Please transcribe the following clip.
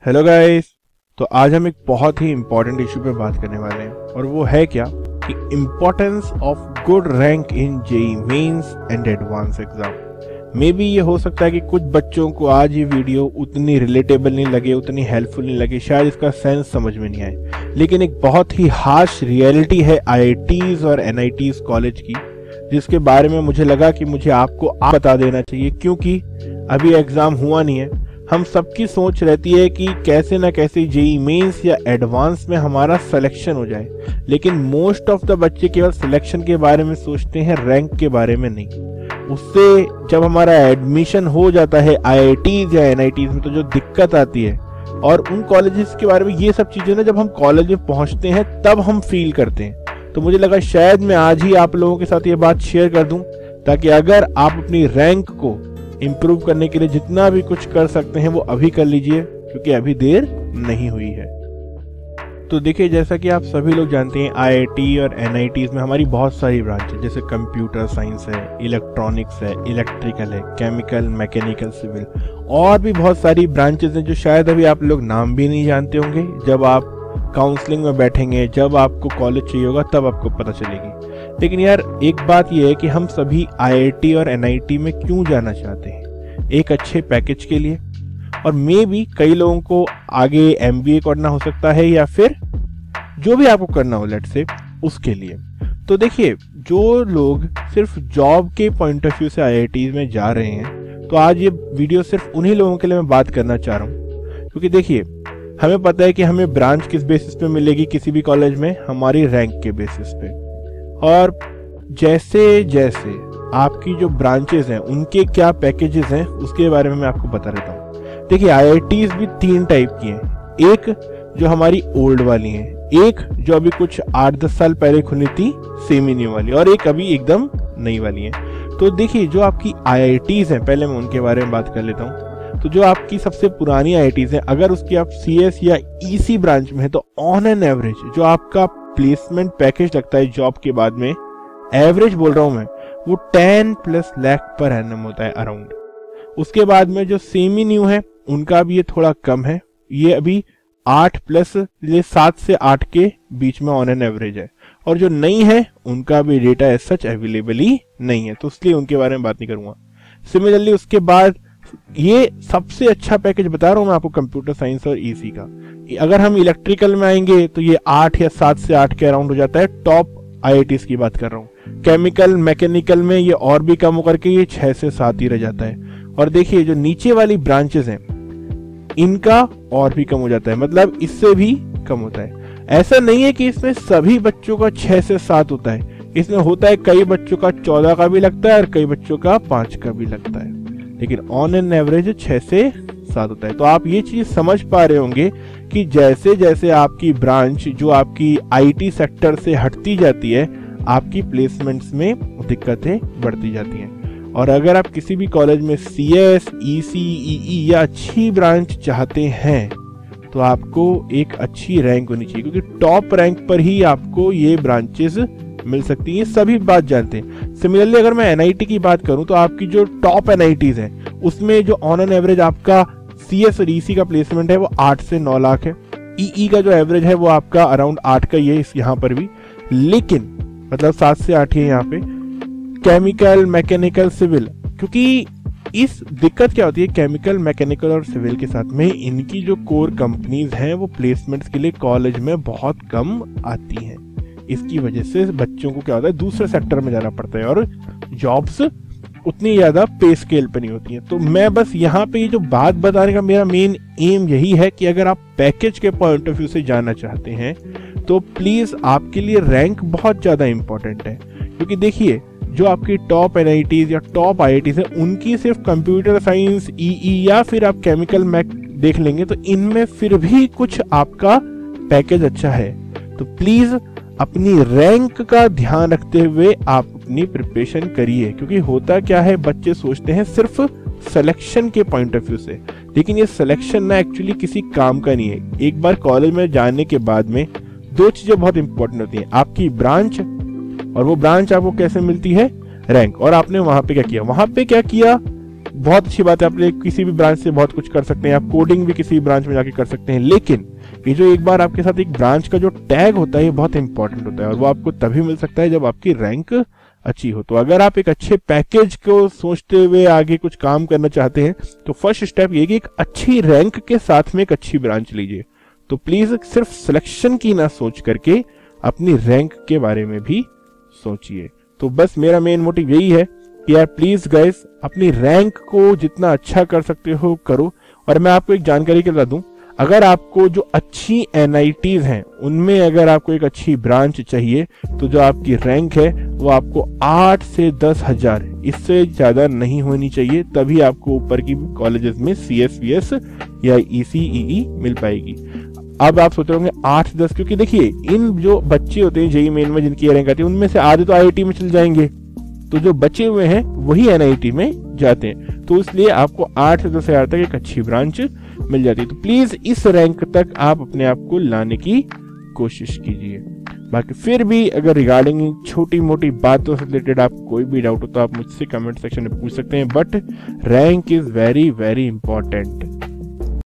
Hello guys. तो आज हम एक बहुत ही इम्पोर्टेंट इशू पे बात करने वाले हैं और वो है क्या कि importance of good rank in JEE mains and advance exam. Maybe ये हो सकता है कि कुछ बच्चों को आज ये वीडियो उतनी रिलेटेबल नहीं लगे, उतनी हेल्पफुल नहीं लगे, शायद इसका सेंस समझ में नहीं आए, लेकिन एक बहुत ही हार्श रियलिटी है आईआईटीज और एनआईटीज कॉलेज की, जिसके बारे में मुझे लगा कि मुझे आपको बता देना चाहिए, क्योंकि अभी एग्जाम हुआ नहीं है। हम सबकी सोच रहती है कि कैसे ना कैसे जेईई मेंस या एडवांस में हमारा सिलेक्शन हो जाए, लेकिन मोस्ट ऑफ द बच्चे केवल सिलेक्शन के बारे में सोचते हैं, रैंक के बारे में नहीं। उससे जब हमारा एडमिशन हो जाता है आईआईटीज या एनआईटीज में तो जो दिक्कत आती है, और उन कॉलेजेस के बारे में ये सब चीजें ना जब हम कॉलेज में पहुंचते हैं तब हम फील करते हैं। तो मुझे लगा शायद मैं आज ही आप लोगों के साथ ये बात शेयर कर दूं, ताकि अगर आप अपनी रैंक को इम्प्रूव करने के लिए जितना भी कुछ कर सकते हैं वो अभी कर लीजिए, क्योंकि अभी देर नहीं हुई है। तो देखिए, जैसा कि आप सभी लोग जानते हैं, आईआईटी और एनआईटीज में हमारी बहुत सारी ब्रांच है, जैसे कंप्यूटर साइंस है, इलेक्ट्रॉनिक्स है, इलेक्ट्रिकल है, केमिकल, मैकेनिकल, सिविल, और भी बहुत सारी ब्रांचेस हैं जो शायद अभी आप लोग नाम भी नहीं जानते होंगे। जब आप काउंसलिंग में बैठेंगे, जब आपको कॉलेज चाहिए होगा, तब आपको पता चलेगी। लेकिन यार एक बात यह है कि हम सभी आईआईटी और एनआईटी में क्यों जाना चाहते हैं? एक अच्छे पैकेज के लिए, और मे बी कई लोगों को आगे एमबीए करना हो सकता है, या फिर जो भी आपको करना हो लेट से उसके लिए। तो देखिए, जो लोग सिर्फ जॉब के पॉइंट ऑफ व्यू से आईआईटी में जा रहे हैं, तो आज ये वीडियो सिर्फ उन्हीं लोगों के लिए मैं बात करना चाह रहा हूँ। क्योंकि देखिए, हमें पता है कि हमें ब्रांच किस बेसिस पे मिलेगी किसी भी कॉलेज में, हमारी रैंक के बेसिस पे। और जैसे जैसे आपकी जो ब्रांचेस हैं उनके क्या पैकेजेस हैं उसके बारे में मैं आपको बता देता हूँ। देखिए, आईआईटीज भी 3 टाइप की हैं। एक जो हमारी ओल्ड वाली हैं, एक जो अभी कुछ 8-10 साल पहले खुली थी सेमी न्यू वाली, और एक अभी एकदम नई वाली है। तो देखिए, जो आपकी आईआईटीज हैं, पहले मैं उनके बारे में बात कर लेता हूँ। तो जो आपकी सबसे पुरानी आईआईटीज हैं, अगर उसकी आप सीएस या ईसी ब्रांच में है, तो ऑन एन एवरेज जो आपका प्लेसमेंट पैकेज लगता है जॉब के बाद में, एवरेज बोल रहा हूं मैं, वो 10+ लाख पर एनम होता है अराउंड। उसके बाद में जो सेमी न्यू है उनका भी ये थोड़ा कम है, ये अभी 7 से 8 के बीच में ऑन एन एवरेज है। और जो नई है उनका भी डेटा एज सच अवेलेबल ही नहीं है, तो इसलिए उनके बारे में बात नहीं करूंगा। सिमिलरली उसके बाद ये सबसे अच्छा पैकेज बता रहा हूं मैं आपको, कंप्यूटर साइंस और ईसी का। अगर हम इलेक्ट्रिकल में आएंगे तो ये 8 या 7 से 8 के अराउंड हो जाता है, टॉप आईआईटीज की बात कर रहा हूँ। केमिकल मैकेनिकल में ये और भी कम होकर के ये 6 से 7 ही रह जाता है। और देखिए, जो नीचे वाली ब्रांचेस हैं इनका और भी कम हो जाता है, मतलब इससे भी कम होता है। ऐसा नहीं है कि इसमें सभी बच्चों का 6 से 7 होता है, इसमें होता है कई बच्चों का 14 का भी लगता है और कई बच्चों का 5 का भी लगता है, लेकिन ऑन एन एवरेज 6 से 7 होता है। तो आप ये चीज समझ पा रहे होंगे कि जैसे जैसे आपकी ब्रांच जो आपकी आईटी सेक्टर से हटती जाती है, आपकी प्लेसमेंट्स में दिक्कतें बढ़ती जाती हैं। और अगर आप किसी भी कॉलेज में सीएस, ईसी, ईई या अच्छी ब्रांच चाहते हैं, तो आपको एक अच्छी रैंक होनी चाहिए, क्योंकि टॉप रैंक पर ही आपको ये ब्रांचेस मिल सकती हैं, सभी बात जानते हैं। सिमिलरली अगर मैं एनआईटी की बात करूं, तो आपकी जो टॉप एनआईटीज हैं उसमें जो ऑन एन एवरेज आपका सीएस और ईसी का प्लेसमेंट है वो 8 से 9 लाख है। ईई का जो एवरेज है वो आपका अराउंड 8 का ही है यहाँ पर भी, लेकिन मतलब 7 से 8 ही है यहाँ पे। केमिकल, मैकेनिकल, सिविल, क्योंकि इस दिक्कत क्या होती है केमिकल, मैकेनिकल और सिविल के साथ में, इनकी जो कोर कंपनीज हैं वो प्लेसमेंट्स के लिए कॉलेज में बहुत कम आती हैं। इसकी वजह से बच्चों को क्या होता है, दूसरे सेक्टर में जाना पड़ता है और जॉब्स उतनी ज्यादा पे स्केल पे नहीं होती है। तो मैं बस यहाँ पे ये जो बात बताने का मेरा मेन एम यही है कि अगर आप पैकेज के पॉइंट ऑफ व्यू से जाना चाहते हैं, तो प्लीज आपके लिए रैंक बहुत ज्यादा इंपॉर्टेंट है। क्योंकि देखिए, जो आपकी टॉप एनआईटीज या टॉप आईआईटीज है, उनकी सिर्फ कंप्यूटर साइंस, ईई या फिर आप केमिकल मैक देख लेंगे, तो इनमें फिर भी कुछ आपका पैकेज अच्छा है। तो प्लीज अपनी रैंक का ध्यान रखते हुए आप अपनी प्रिपरेशन करिए, क्योंकि होता क्या है, बच्चे सोचते हैं सिर्फ सिलेक्शन के पॉइंट ऑफ व्यू से, लेकिन ये सिलेक्शन ना एक्चुअली किसी काम का नहीं है। एक बार कॉलेज में जाने के बाद में 2 चीजें बहुत इंपॉर्टेंट होती हैं, आपकी ब्रांच, और वो ब्रांच आपको कैसे मिलती है, रैंक। और आपने वहां पे क्या किया, बहुत अच्छी बात है, आप किसी भी ब्रांच से बहुत कुछ कर सकते हैं, आप कोडिंग भी किसी भी ब्रांच में जाके कर सकते हैं। लेकिन ये जो एक बार आपके साथ एक ब्रांच का जो टैग होता है ये बहुत इंपॉर्टेंट होता है, और वो आपको तभी मिल सकता है जब आपकी रैंक अच्छी हो। तो अगर आप एक अच्छे पैकेज को सोचते हुए आगे कुछ काम करना चाहते हैं तो फर्स्ट स्टेप ये कि एक अच्छी रैंक के साथ में एक अच्छी ब्रांच लीजिए। तो प्लीज सिर्फ सिलेक्शन की ना सोच करके अपनी रैंक के बारे में भी सोचिए। तो बस मेरा मेन मोटिव यही है कि यार प्लीज गाइस अपनी रैंक को जितना अच्छा कर सकते हो करो। और मैं आपको एक जानकारी के बता दूं, अगर आपको जो अच्छी NITs हैं उनमें अगर आपको एक अच्छी ब्रांच चाहिए तो जो आपकी रैंक है वो आपको 8 से 10,000 इससे ज्यादा नहीं होनी चाहिए, तभी आपको ऊपर की कॉलेजेस में CS/VS या EC/EE मिल पाएगी। अब आप सोच रहे होंगे 8 से 10, क्योंकि देखिए इन जो बच्चे होते हैं JEE मेन में जिनकी रैंक आती है उनमें से आधे तो IIT में चल जाएंगे, तो जो बचे हुए हैं वही NIT में जाते हैं। तो इसलिए आपको 8 से 10,000 तक एक अच्छी ब्रांच मिल जाती है। तो प्लीज इस रैंक तक आप अपने आप को लाने की कोशिश कीजिए। बाकी फिर भी अगर रिगार्डिंग छोटी मोटी बातों से रिलेटेड आपको कोई भी डाउट हो तो आप मुझसे कमेंट सेक्शन में पूछ सकते हैं, but rank is very very important.